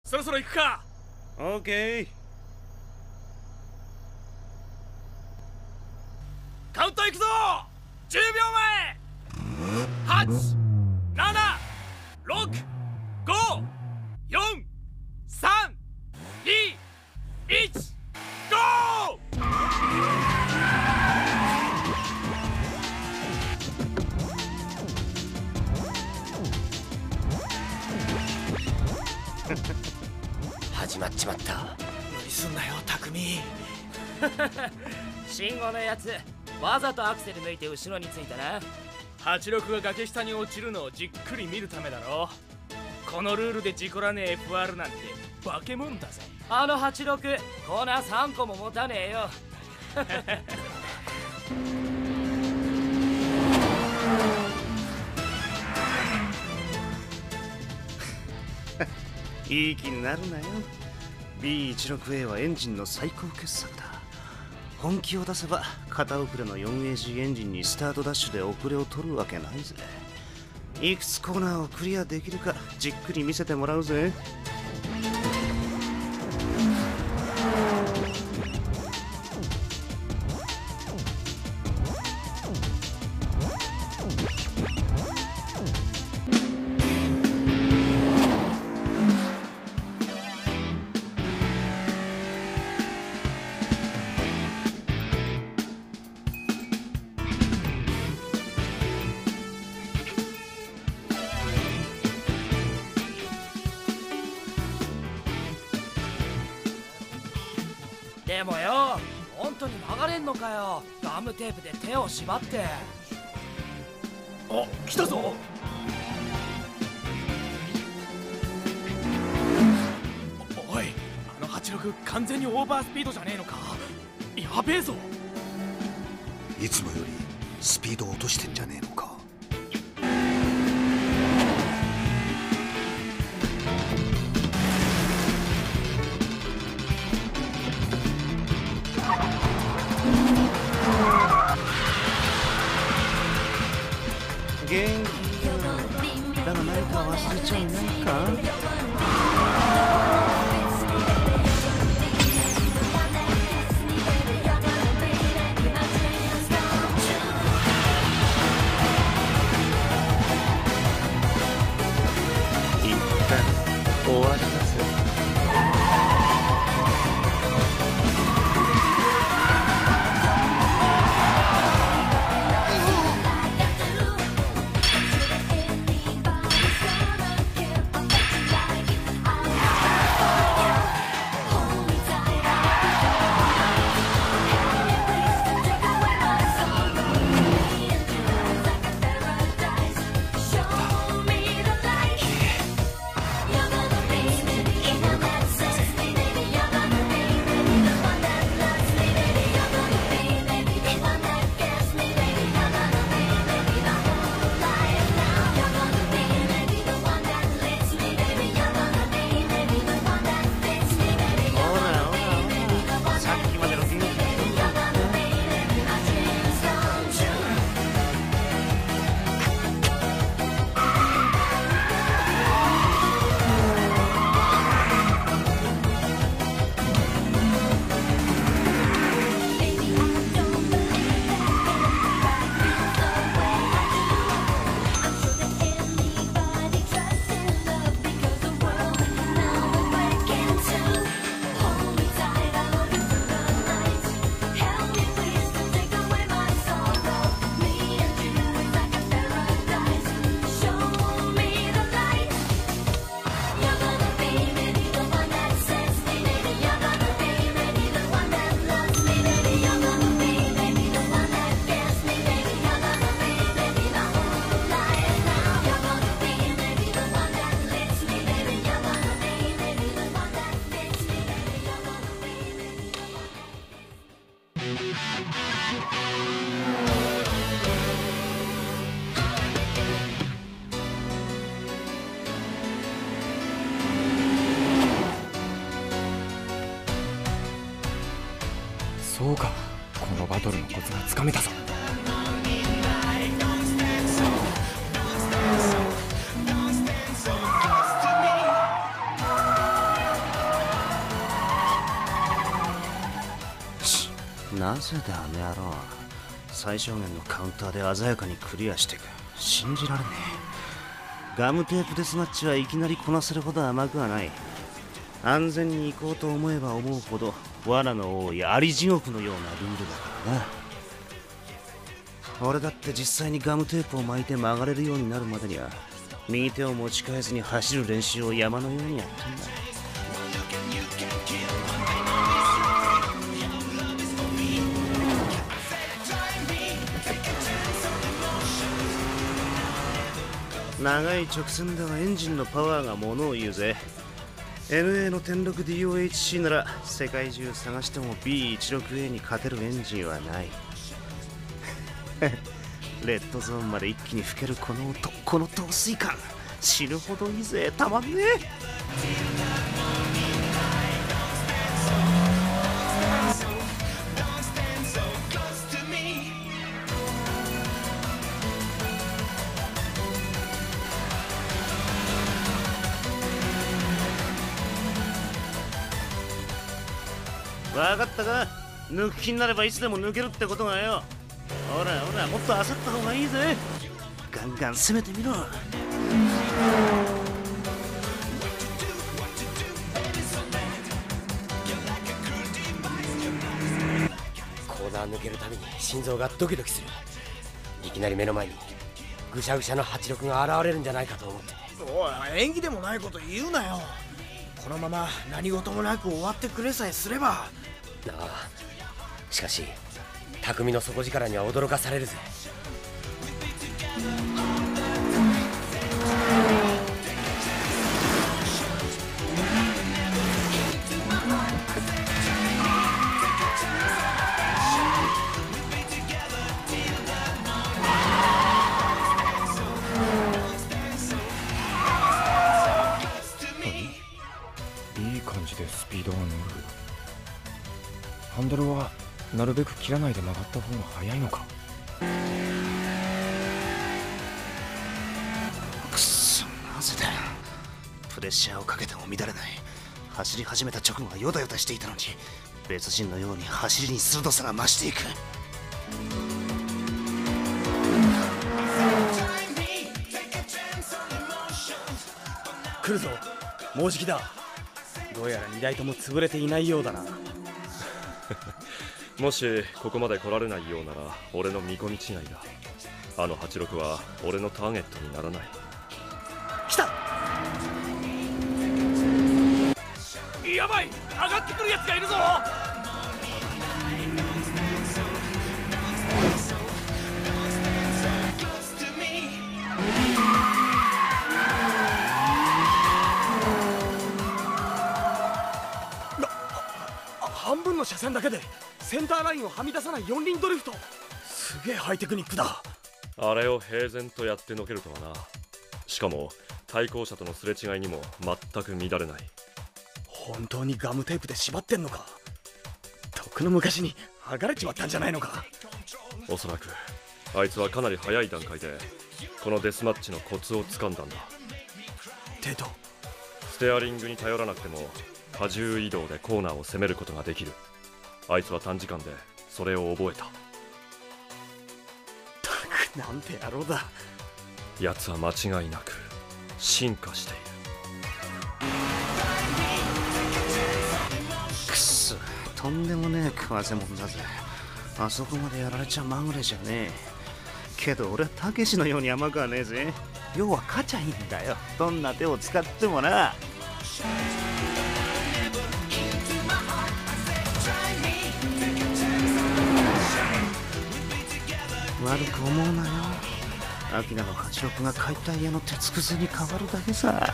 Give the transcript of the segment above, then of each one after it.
そろそろ行くか。 オーケー。 カウント行くぞ。10秒前。8、7、6、5、4、3、2、1、ゴー。 始まっちまった。 無理すんなよ匠。 慎吾のやつわざとアクセル抜いて後ろについたな。 86が崖下に落ちるのをじっくり見るためだろ。このルールで事故らねえ FR なんて化け物だぜ。 あの86コーナー3個も持たねえよ。 いい気になるなよ。 B16A はエンジンの最高傑作だ。本気を出せば片遅れの 4AG エンジンにスタートダッシュで遅れを取るわけないぜ。いくつコーナーをクリアできるかじっくり見せてもらうぜ。 でもよ、本当に曲がれんのかよ。ガムテープで手を縛って。 あ、来たぞ。おい、あの86完全にオーバースピードじゃねえのか。やべえぞ。 いつもよりスピード落としてんじゃねえのか。 元気だが何か忘れちゃいないか。一旦終わりだぜ。 そうか、このバトルのコツがつかめたぞ。 なぜだあの野郎。最小限のカウンターで鮮やかにクリアしていく。信じられねえ。ガムテープデスマッチはいきなりこなせるほど甘くはない。安全に行こうと思えば思うほど罠の多いあり地獄のようなルールだからな。俺だって実際にガムテープを巻いて曲がれるようになるまでには右手を持ち替えずに走る練習を山のようにやったんだ。長い直線ではエンジンのパワーがものを言うぜ。 NA の 1060DOHC なら世界中探しても B16A に勝てるエンジンはない。レッドゾーンまで一気に吹けるこの音、この陶酔感、死ぬほどいいぜ。たまんねえ。分かったか。抜く気になればいつでも抜けるってことがよ。ほらほら、もっと焦った方がいいぜ。ガンガン攻めてみろ。 コーナー抜けるたびに心臓がドキドキする。いきなり目の前にぐしゃぐしゃの86が現れるんじゃないかと思って。 おい、演技でもないこと言うなよ。このまま何事もなく終わってくれさえすれば。 なあ、しかし匠の底力には驚かされるぜ。 いい感じでスピードが乗る。ハンドルはなるべく切らないで曲がった方が速いのか。 くっそ、なぜだよ。プレッシャーをかけても乱れない。走り始めた直後はヨタヨタしていたのに、別人のように走りに鋭さが増していく。 来るぞ、もうじきだ。どうやら2台とも潰れていないようだな。 もしここまで来られないようなら俺の見込み違いだ。あの86は俺のターゲットにならない。 来た。やばい、上がってくるやつがいるぞ。半分の車線だけでセンターラインをはみ出さない4輪ドリフト。すげえハイテクニックだ。 あれを平然とやってのけるとはな。しかも対向車とのすれ違いにも全く乱れない。 本当にガムテープで縛ってんのか。とっくの昔に剥がれちまったんじゃないのか。 おそらくあいつはかなり早い段階でこのデスマッチのコツをつかんだんだ。 テト、 ステアリングに頼らなくても荷重移動でコーナーを攻めることができる。あいつは短時間でそれを覚えた。 たくなんて野郎だ。 奴は間違いなく進化している。 くっそ、とんでもねえ食わせもんだぜ。あそこまでやられちゃまぐれじゃねえ。けど俺はたけしのように甘くはねえぜ。要は勝ちゃいいんだよ、どんな手を使ってもな。悪く思うなよ。アキナの86が解体屋の鉄くずに変わるだけさ。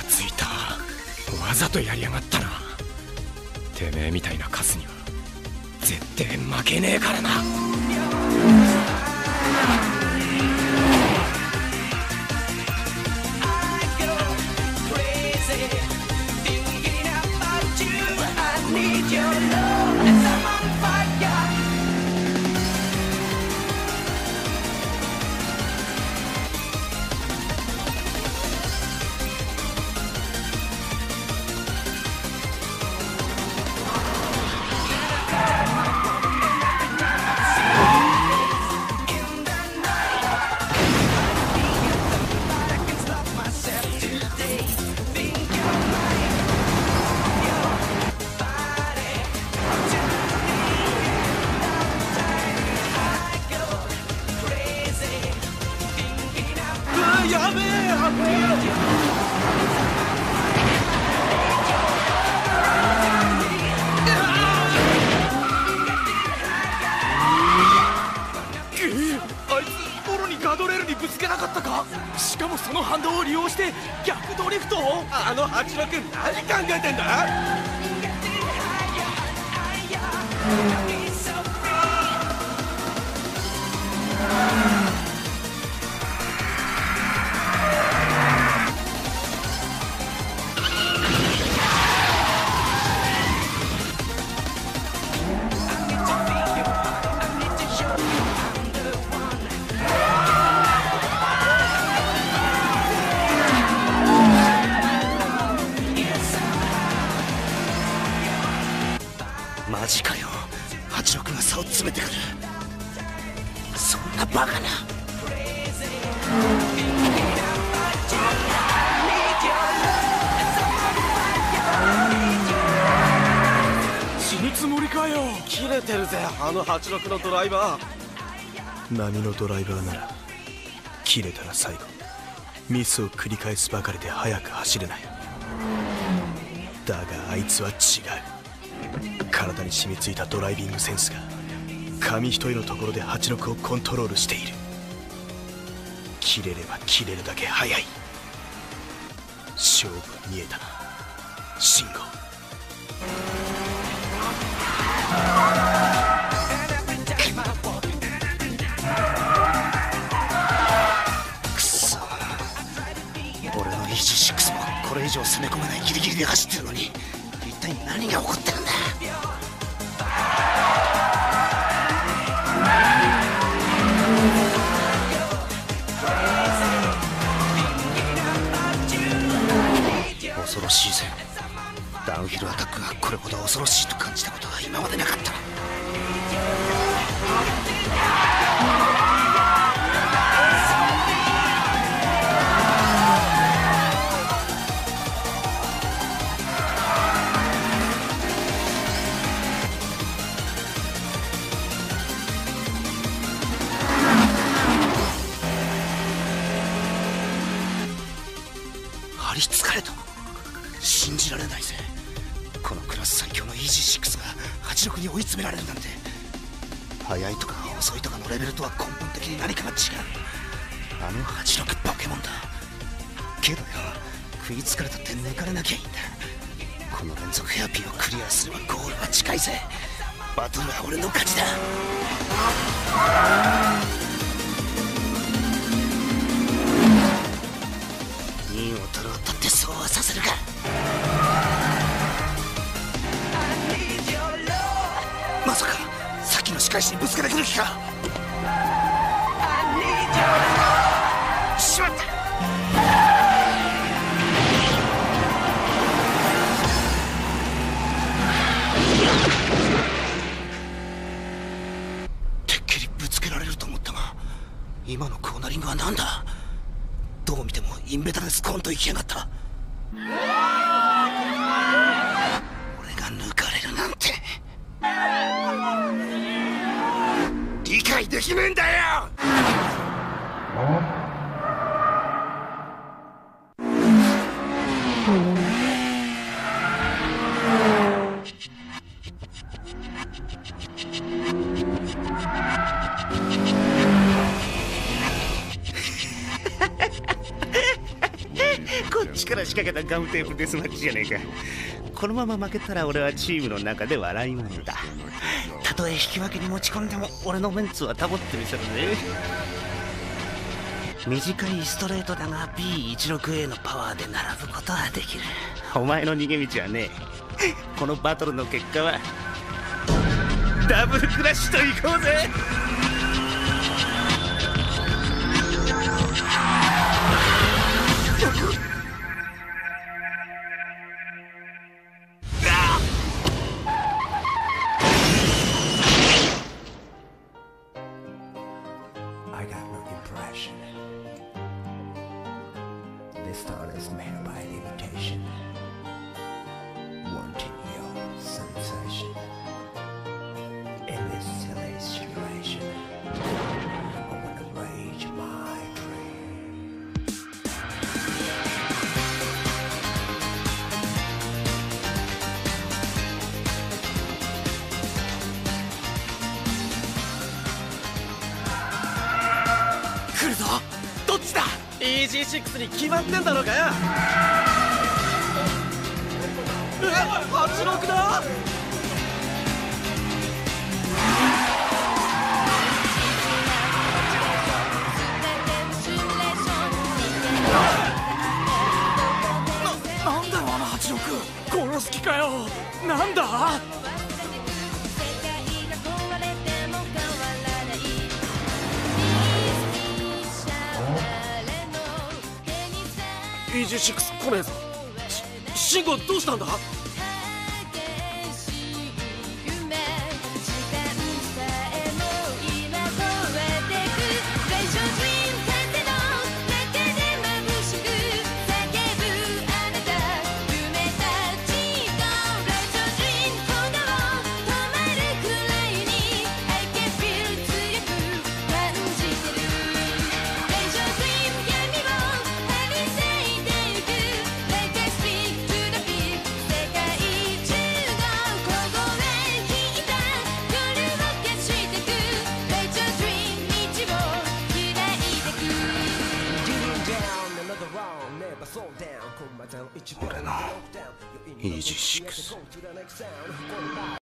ついた。わざとやりやがったな。てめえみたいなカスには絶対負けねえからな。 しかもその反動を利用して逆ドリフトを。 あの八郎君何考えてんだ。 マジかよ。八六が差を詰めてくる。そんなバカな。 死ぬつもりかよ。 切れてるぜあの八六のドライバー。 波のドライバーなら切れたら最後ミスを繰り返すばかりで速く走れない。だがあいつは違う。体に染みついたドライビングセンスが紙一重のところで86をコントロールしている。切れれば切れるだけ速い。勝負は見えたな慎吾。 くそ、俺のイージー6もこれ以上攻め込めないギリギリで走ってるのに一体何が起こってるんだ。恐ろしいぜ。ダウンヒルアタックがこれほど恐ろしいと感じたことは今までなかった。張り付かれた。信じられないぜ。このクラス最強のイージー6が86に追い詰められるなんて。速いとか遅いとかのレベルとは根本的に何かが違う。あの86ポケモンだけどよ、食いつかれたって抜かれなきゃいいんだ。この連続ヘアピンをクリアすればゴールは近いぜ。バトルは俺の勝ちだ。任を取ろうったってそうはさせるか。まさかさっきの仕返しにぶつけてくる気か。しまった。てっきりぶつけられると思ったが、今のコーナリングは何だ。どう見てもインベタでスコーンと行きやがった。俺が抜かれるなんて理解できねえんだよ。 こっちから仕掛けたガムテープデスマッチじゃねえか。このまま負けたら俺はチームの中で笑い物だ。たとえ引き分けに持ち込んでも俺のメンツは保ってみせるぜ。短いストレートだが B16A のパワーで並ぶことはできる。お前の逃げ道はねえ。このバトルの結果はダブルクラッシュといこうぜ。 This thought is made by limitation, wanting your sensation. In this silly situation, I wanna rage my dream. 来るぞ。どっちだ。EG6 に決まってんだろうがよ。86だ。なんだよあの86。殺す気かよ。なんだ。EG6 来ねえぞ。シンゴどうしたんだ。 俺の EG6